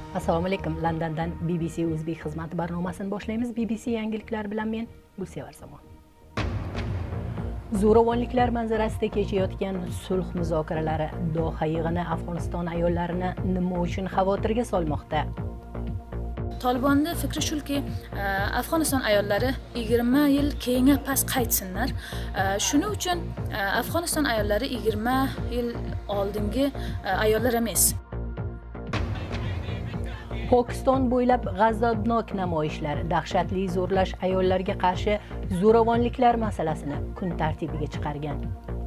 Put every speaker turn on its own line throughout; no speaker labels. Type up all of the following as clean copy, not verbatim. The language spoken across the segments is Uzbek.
Assalomu alaykum. Londondan BBC O'zbek xizmati barnomasini boshlaymiz. BBC yangiliklar bilan men Gulsevar Somon. Zo'ravonliklar manzarasida kechayotgan sulh muzokaralari Doha yig'ini Afg'oniston ayollarini nima uchun xavotirga solmoqda?
Tolibonni fikri shuki, Afg'oniston ayollari 20 yil keyinga pas qaytsinlar. Shuning uchun Afg'oniston ayollari 20 yil oldingi ayollar emas.
Pokiston bo'ylab g'azabnok namoyishlar, dahshatli zo'rlash ayollarga qarshi zo'ravonliklar masalasini kun tartibiga chiqargan.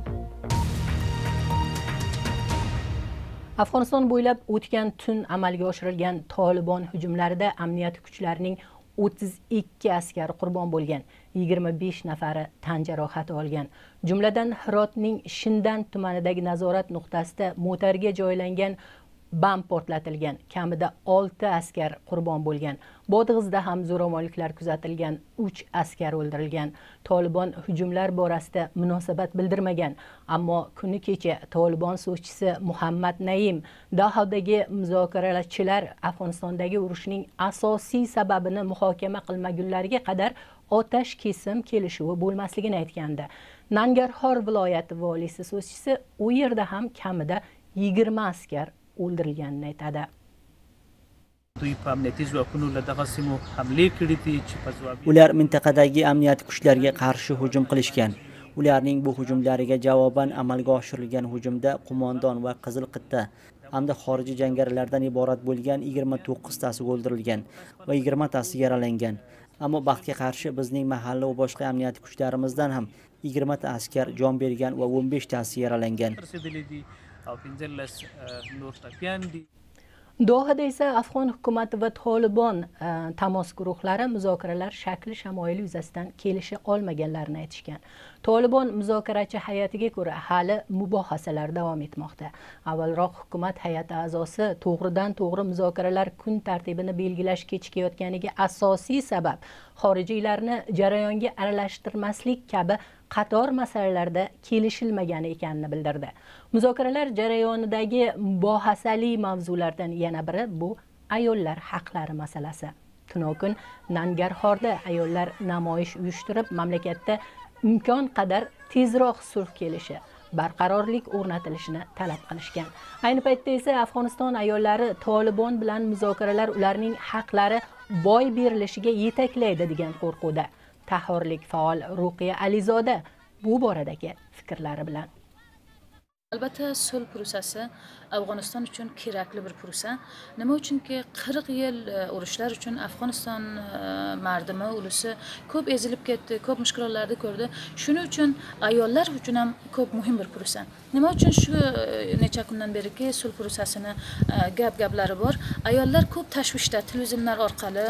Afg'oniston bo'ylab o'tgan tun amalga oshirilgan Tolibon hujumlarida amniyat kuchlarining 32 askari qurbon bo'lgan, 25 nafari tan jarohati olgan. Jumladan Hirotning Shindan tumanidagi nazorat nuqtasida motorga joylangan bam portlatilgan, kamida 6 askar qurbon bo'lgan. Bodg'izda ham zo'ravonliklar kuzatilgan, 3 askar o'ldirilgan. Tolibon hujumlar borasida munosabat bildirmagan, ammo kuni kecha Tolibon so'zchisi Muhammad Naim Dohodagi muzokarachilar Afg'onistondagi urushning asosiy sababini muhokama qilmagunlariga qadar otash kesim kelishuvi bo'lmasligini aytgandi. Nangarxor viloyati voliysi so'zchisi u yerda ham kamida 20 askar o'ldirilganini aytadi.
Ular mintaqadagi amniyat kuchlariga qarshi hujum qilishgan. Ularning bu hujumlariga javoban amalga oshirilgan hujumda qo'mondon va qizil qitta hamda xorijiy jangarilardan iborat bo'lgan 29 tasi o'ldirilgan va 20 tasi yaralangan. Ammo baxtga qarshi bizning mahalla va boshqa amniyat kuchlarimizdan ham 20 ta askar jon bergan va 15 tasi yaralangan.
Dohada esa Afg'on hukumati va Tolibon tamos guruhlari muzokaralar shakli shamoyili yuzasidan kelisha olmaganlarini aytishgan. Tolibon muzokarachi hay'atiga ko'ra hali mubohasalar davom etmoqda. Avvalroq hukumat hay'ati a'zosi to'g'ridan-to'g'ri muzokaralar kun tartibini belgilash kechikayotganiga asosiy sabab xorijiylarni jarayonga aralashtirmaslik kabi qator masalalarda kelishilmagani ekanini bildirdi. Muzokaralar jarayonidagi mubohasali mavzulardan yana biri bu ayollar haqlari masalasi. Tunokun Nangarxorda ayollar namoyish uyushtirib, mamlakatda imkon qadar tezroq sulh kelishi, barqarorlik o'rnatilishini talab qilishgan. Ayni paytda esa Afg'oniston ayollari Tolibon bilan muzokaralar ularning haqlari boy berilishiga yetaklaydi degan qo'rquvda. Tahorlik faol Ruqiya Alizoda bu boradagi fikrlari bilan.
Albatta sulh prosesi Afg'oniston uchun kerakli bir prosa. Nima uchunki 40 yil urushlar uchun Afg'oniston mardimi, ulusi ko'p ezilib ketdi, ko'p mushkulotlarni ko'rdi. Shuning uchun ayollar uchun ham ko'p muhim bir prosa. Nima uchun shu necha kundan beriki sulh prosesini gaplari bor. Ayollar ko'p tashvishda, televiziyalar orqali,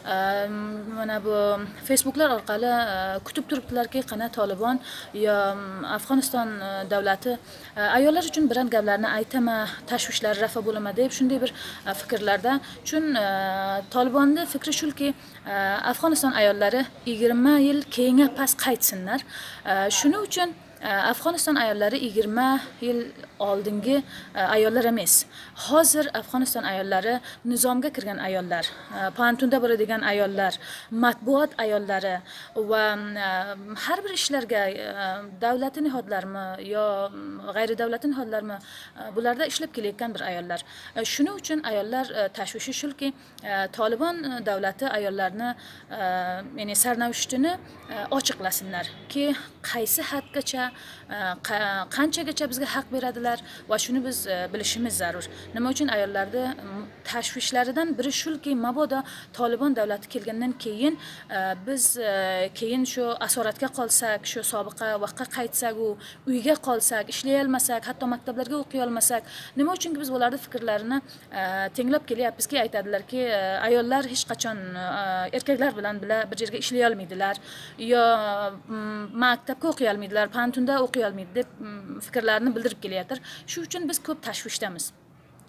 mana bu Facebooklar orqali kutib turibdilarki, qana Tolibon yo Afg'oniston davlati ayollar uchun biron gaplarni aytama, tashvishlar rafa bo'lama deb shunday bir fikrlarda. Chun Tolibonning fikri shuki, Afg'oniston ayollari 20 yil keyinga pas qaytsinlar. Shuning uchun Afg'oniston ayollari 20 yil oldingi ayollar emas. Hozir Afg'oniston ayollari nizomga kirgan ayollar, pantunda bo'ladigan ayollar, matbuot ayollari va har bir ishlarga davlat nihodlarmi yo g'ayri davlat nihodlarmi bularda ishlab kelayotgan bir ayollar. Shuning uchun ayollar tashvishi shuki, Tolibon davlati ayollarni ya'ni sarnavishtini ochiqlasinlar ki qaysi hadgacha qanchagacha bizga haq beradilar va shuni biz bilishimiz zarur. Nima uchun ayollarda tashvishlaridan biri shuki, mabodo Tolibon davlati kelgandan keyin biz keyin shu asoratga qolsak, shu sobiqa vaqtga qaytsak, u uyga qolsak, ishlay olmasak, hatto maktablarga o'qiy olmasak, nima uchun biz ularning fikrlarini tenglab kelyapmizki, aytadilarki, ayollar hech qachon erkaklar bilan bir yerga ishlay olmaydilar yo maktabga o'qiy olmaydilar, pantunda o'qiy olmaydi deb fikrlarini bildirib kelyaptir. Shu uchun biz ko'p tashvishdamiz.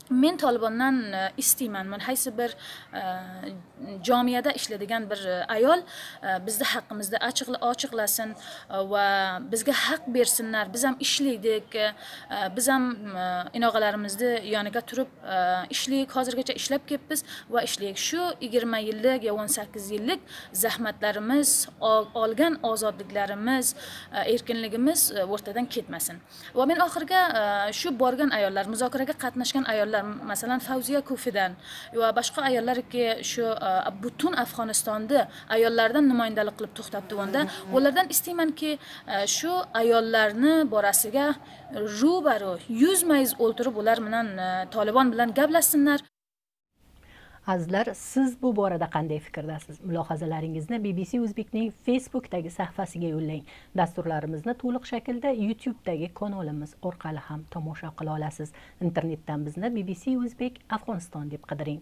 men Tolibondan istayman. Men haysi bir jamiyada ishlaydigan bir ayol bizning haqqimizda ochiqlasin va bizga haq bersinlar. Biz ham ishlaydik. Biz ham inoqalarimizni yoniga turib ishlayik. Hozirgacha ishlab kelibmiz va ishlayik. Shu 20 yillik yo 18 yillik zahmatlarimiz, olgan ozodliklarimiz, erkinligimiz o'rtadan ketmasin. Va men oxirga shu borgan ayollar, muzokaraga qatnashgan ayollar, masalan Fawziya Kofidan va boshqa ayollarki shu butun Afg'onistonda ayollardan namoyandalik qilib to'xtatdi onda. Ulardan istaymanki shu ayollarni borasiga ro'baro yuzmayz o'ltirib ular bilan Tolibon bilan gaplashsinlar.
Azizlar, siz bu borada qanday fikrdasiz? Mulohazalaringizni BBC O'zbekning Facebookdagi sahifasiga yo'llang. Dasturlarimizni to'liq shaklda YouTube'dagi kanalimiz orqali ham tomosha qila olasiz. Internetdan bizni BBC O'zbek Afg'oniston deb qidiring.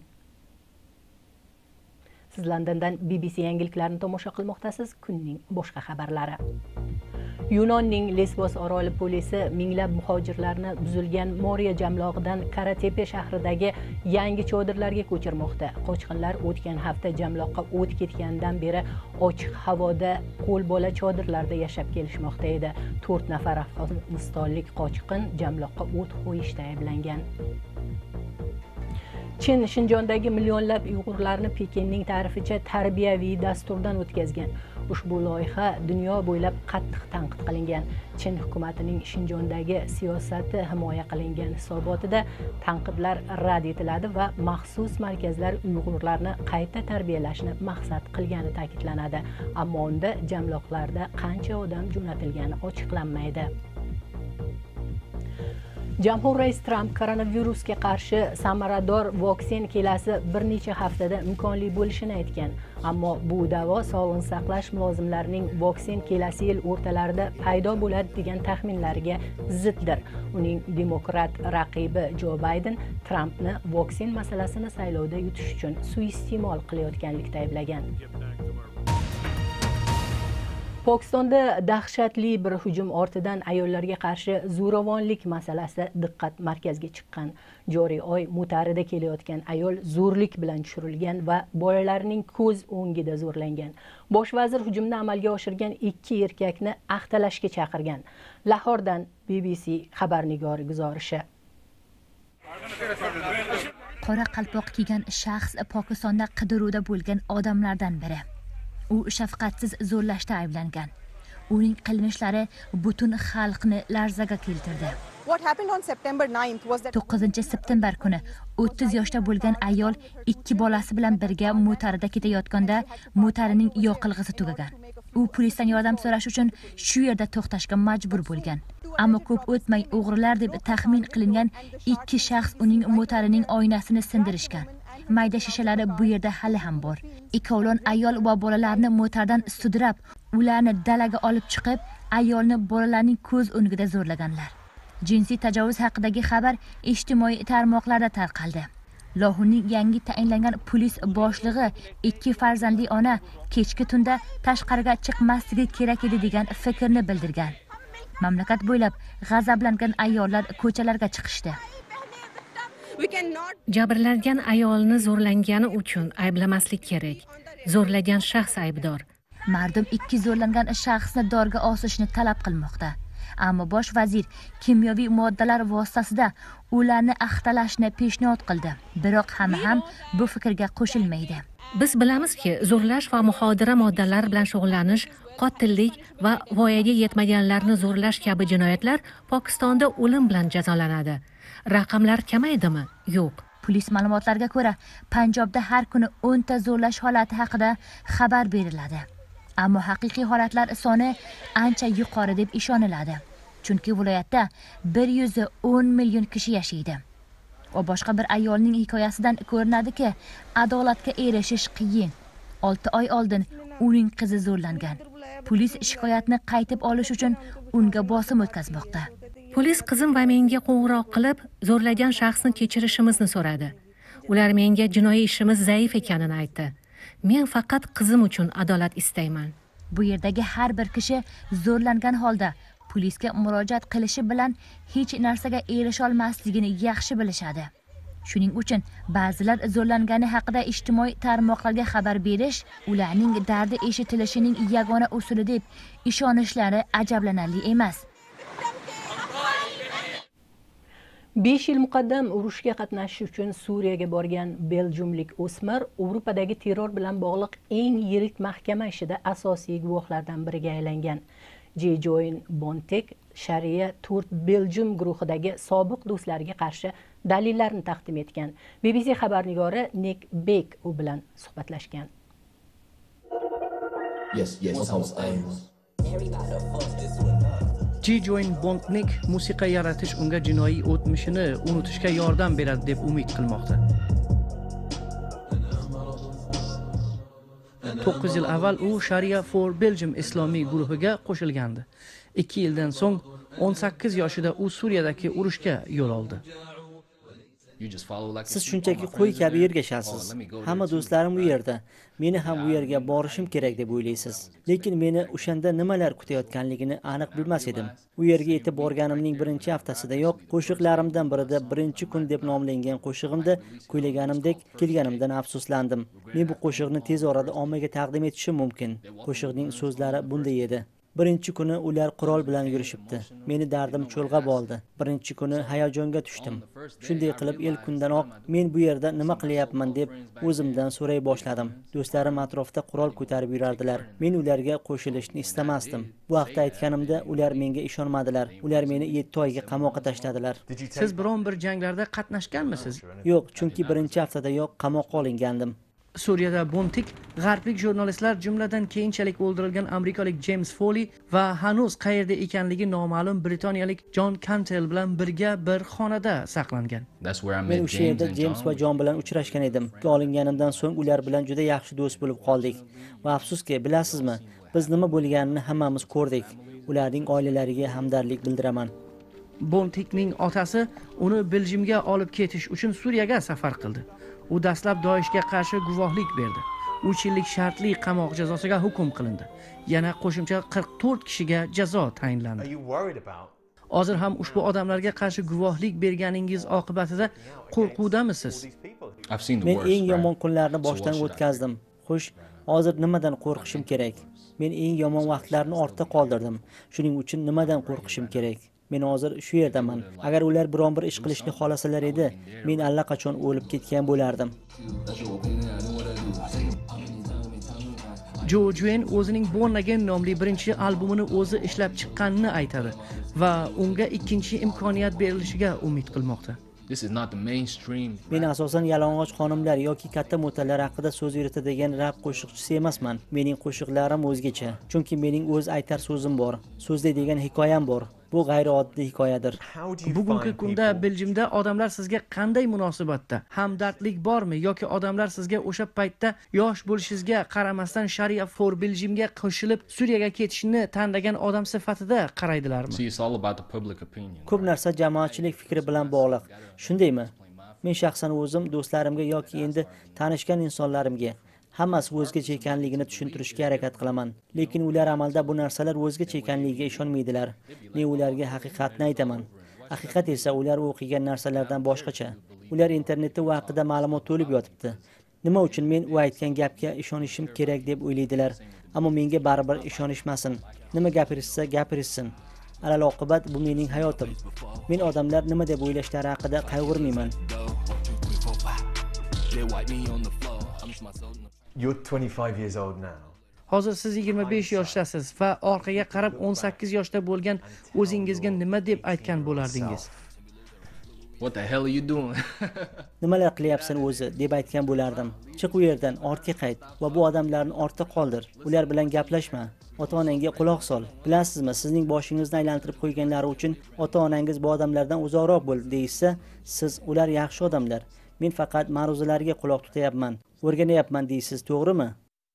Siz Londondan BBC yangiliklarini tomosha qilmoqdasiz. Kunning boshqa xabarlari. Yunonning Lesbos oroli polisi minglab muhojirlarni buzilgan Moriya jamlog'idan Karatepe shahridagi yangi chodirlarga ko'chirmoqda. Qochqinlar o'tgan hafta jamloqqa o't ketgandan beri ochiq havoda qo'lbola chodirlarda yashab kelishmoqda edi. 4 nafar afg'onistonlik qochqin jamloqqa o't qo'yishda ayblangan. Chin Shinjondagi millionlab Uyg'urlarni Pekinning ta'rificha tarbiyaviy dasturdan o'tkazgan. Ushbu loyiha dunyo bo'ylab qattiq tanqid qilingan. Chin hukumatining Shinjondagi siyosati himoya qilingan hisobotida tanqidlar rad etiladi va maxsus markazlar Uyg'urlarni qayta tarbiyalashni maqsad qilgani ta'kidlanadi. Ammo unda jamloqlarda qancha odam jo'natilgani ochiqlanmaydi. Jamhur rais Trump koronavirusga qarshi samarador vaksin kelasi bir necha haftada imkonli bo'lishini aytgan. Ammo bu da'vo sog'liqni saqlash mulozimlarining vaksin kelasi yil o'rtalarida paydo bo'ladi degan taxminlariga ziddir. Uning demokrat raqibi Joe Biden Trumpni vaksin masalasini saylovda yutish uchun suiiste'mol qilayotganlikda ayblagan. Pokistonda dahshatli bir hujum ortidan ayollarga qarshi zo'ravonlik masalasi diqqat markaziga chiqqan. Joriy oy Mutarida kelayotgan ayol zo'rlik bilan tushirilgan va bolalarining ko'z o'ngida zo'rlangan. Bosh vazir hujumni amalga oshirgan 2 erkakni axtalashga chaqirgan. Lahordan BBC xabarnigori guzarishi.
Qora qalpoq kiygan shaxs Pokistonda qidiruvda bo'lgan odamlardan biri. U shafqatsiz zo'rlashda ayblangan. Uning qilmishlari butun xalqni larzaga keltirdi. 9 september kuni 30 yoshda bo'lgan ayol 2 bolasi bilan birga Mutarida ketayotganda Mutarining yoqilg'isi tugagan. U polisdan yordam so'rash uchun shu yerda to'xtashga majbur bo'lgan. Ammo ko'p o'tmay o'g'rilar deb taxmin qilingan 2 shaxs uning Mutarining oynasini sindirishgan. Mayda shishalari bu yerda hali ham bor. Ikkovlon ayol va bolalarni motordan sudrab, ularni dalaga olib chiqib, ayolni bolalarning ko'z o'ngida zo'rlaganlar. Jinsiy tajovuz haqidagi xabar ijtimoiy tarmoqlarda tarqaldi. Lohunning yangi tayinlangan polis boshlig'i 2 farzandli ona kechki tunda tashqariga chiqmasligi kerak edi degan fikrni bildirgan. Mamlakat bo'ylab g'azablangan ayollar ko'chalarga chiqishdi.
Jabrlangan ayolni zo'rlangani uchun ayblamaslik kerak. Zo'rlagan shaxs aybdor.
Mardum 2 zo'rlangan shaxsni dorga osishni talab qilmoqda. Ammo bosh vazir kimyoviy moddalar vositasida ularni axtalashni peshnod qildi. Biroq hamma ham bu fikrga qo'shilmaydi.
Biz bilamizki, zo'rlash va muxodira moddalari bilan shug'ullanish, qotillik va voyaga yetmaganlarni zo'rlash kabi jinoyatlar Pokistonda o'lim bilan jazolanadi. Raqamlar kamaydimi? Yo'q.
Polis ma'lumotlariga ko'ra, Panjobda har kuni 10 ta zo'rlash holati haqida xabar beriladi. Ammo haqiqiy holatlar soni ancha yuqori deb ishoniladi. Chunki viloyatda 110 million kishi yashaydi. Va boshqa bir ayolning hikoyasidan ko'rinadiki, adolatga erishish qiyin. 6 oy oldin uning qizi zo'rlangan. Polis shikoyatni qaytib olish uchun unga bosim o'tkazmoqda.
Polis qizim va menga qo'ng'iroq qilib, zo'rlagan shaxsni kechirishimizni so'radi. Ular menga jinoiy ishimiz zaif ekanini aytdi. Men faqat qizim uchun adolat istayman.
Bu yerdagi har bir kishi zo'rlangan holda polisga murojaat qilishi bilan hech narsaga erisha olmasligini yaxshi bilishadi. Shuning uchun ba'zilar zo'rlangani haqida ijtimoiy tarmoqlarga xabar berish ularning dardi eshitilishining yagona usuli deb ishonishlari ajablanarli emas.
5 yil muqaddam urushga qatnashish uchun Suriyaga borgan Belgiumlik o'smir Yevropadagi terror bilan bog'liq eng yirik mahkama ishida asosiy guvohlardan biriga aylangan. Join Bontek Sharia Turk Belgium guruhidagi sobiq do'stlariga qarshi dalillarni taqdim etgan. BBC xabarnigori Nick Beck u bilan suhbatlashgan.
Join Bontek musiqa yaratish unga jinoiy o'tmishini unutishga yordam beradi deb umid qilmoqda. 9 yil avval u Sharia for Belgium islomiy guruhiga qo'shilgandi. 2 yildan so'ng 18 yoshida u Suriyadagi urushga yo'l oldi.
Siz shunchaki qo'y kabi ergashasiz. Hamma do'stlarim u yerda. Meni ham u yerga borishim kerak deb o'ylaysiz. Lekin meni o'shanda nimalar kutayotganligini aniq bilmas edim. U yerga yetib borganimning birinchi haftasidayoq qo'shiqlarimdan birida birinchi kun deb nomlangan qo'shig'imda kuylaganimdek kelganimdan afsuslandim. Men bu qo'shiqni tez orada ommaga taqdim etishim mumkin. Qo'shiqning so'zlari bunday edi. Birinchi kuni ular qurol bilan yurishibdi. Meni dardim cho'lg'ab oldi. Birinchi kuni hayajonga tushdim. Shunday qilib ilk kundanoq men bu yerda nima qilyapman deb o'zimdan so'ray boshladim. Do'stlarim atrofda qurol ko'tarib yurardilar. Men ularga qo'shilishni istamasdim. Bu haqda aytganimda ular menga ishonmadilar. Ular meni 7 oyga qamoqqa tashladilar.
Siz biron bir janglarda qatnashganmisiz?
Yo'q, chunki birinchi haftadayoq qamoqqa olingandim.
Suriyada Bontek g'arblik jurnalistlar jumladan keyinchalik o'ldirilgan amerikalik James Foley va hanuz qayerda ekanligi noma'lum britaniyalik John Cantel bilan birga bir xonada saqlangan.
Men o'sha yerda James va John bilan uchrashgan edim. Olinganimdan so'ng ular bilan juda yaxshi do'st bo'lib qoldik. Va afsuski, bilasizmi, biz nima bo'lganini hammamiz ko'rdik. Ularning oilalariga hamdardlik bildiraman.
Bontekning otasi uni Belgiumga olib ketish uchun Suriyaga safar qildi. U dastlab Daeshga qarshi guvohlik berdi. 3 yillik shartli qamoq jazosiga hukm qilindi. Yana qo'shimcha 44 kishiga jazo tayinlandi. Hozir ham ushbu odamlarga qarshi guvohlik berganingiz oqibatida qo'rquvdamisiz?
Men eng yomon kunlarni boshdan o'tkazdim. Xo'sh, hozir nimadan qo'rqishim kerak? Men eng yomon vaqtlarni ortda qoldirdim. Shuning uchun nimadan qo'rqishim kerak? Men hozir shu yerdaman. Agar ular biron bir ish qilishni xolasalar edi, men allaqachon o'lib ketgan bo'lardim.
Join o'zining Born Again nomli birinchi albomini o'zi ishlab chiqqanini aytadi va unga ikkinchi imkoniyat berilishiga umid qilmoqda.
Men asosan yalang'och xonimlar yoki katta mo'talar haqida so'z yuritadigan rap qo'shiqchisi emasman. Mening qo'shiqlarim o'zgacha, chunki mening o'z aytar so'zim bor, so'zlaydigan hikoyam bor. Bu g'ayrioddiy hikoyadir.
Bugungi kunda Belgiumda odamlar sizga qanday munosabatda? Hamdardlik bormi yoki odamlar sizga o'sha paytda yosh bo'lishingizga qaramasdan Sharia for Belgiumga qo'shilib Suriyaga ketishni tanlagan odam sifatida qaraydilarmi?
Ko'p narsa jamoatchilik fikri bilan bog'liq. Shundaymi? Men shaxsan o'zim do'stlarimga yoki endi tanishgan insonlarimga hammasi o'zgacha ekanligini tushuntirishga harakat qilaman. Lekin ular amalda bu narsalar o'zgacha ekanligiga ishonmaydilar. Men ularga haqiqatni aytaman. Haqiqat esa ular o'qigan narsalardan boshqacha. Ular internetda u haqida ma'lumot to'lib yotibdi. Nima uchun men u aytgan gapga ishonishim kerak deb o'ylaydilar, ammo menga baribir ishonishmasin. Nima gapirishsa gapirishsin. Alal-oqibat bu mening hayotim. Men odamlar nima deb o'ylashlari haqida qayg'urmayman.
You're 25 years old now.
Hozir siz 25 yoshdasiz va orqaga qarab 18 yoshda bo'lgan o'zingizga nima deb aytgan bo'lardingiz?
What the hell are you doing?
Nimalar qilyapsan o'zi deb aytgan bo'lardim. Chiq u yerdan, ortga qayt va bu odamlarni ortda qoldir. Ular bilan gaplashma. Ota-onangga quloq sol. Bilasizmi, sizning boshingizni aylantirib qo'yganlari uchun ota-onangiz bu odamlardan uzoqroq bo'l deysa, siz ular yaxshi odamlar. Men faqat ma'ruzalarga quloq tutayapman, o'rganayapman deysiz, to'g'rimi?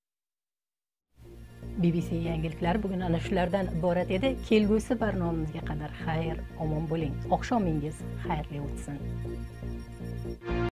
BBC yangiliklari bugun ana shulardan iborat edi. Kelgusi barnomamizga qadar xayr, omon bo'ling. Oqshomingiz xayrli o'tsin.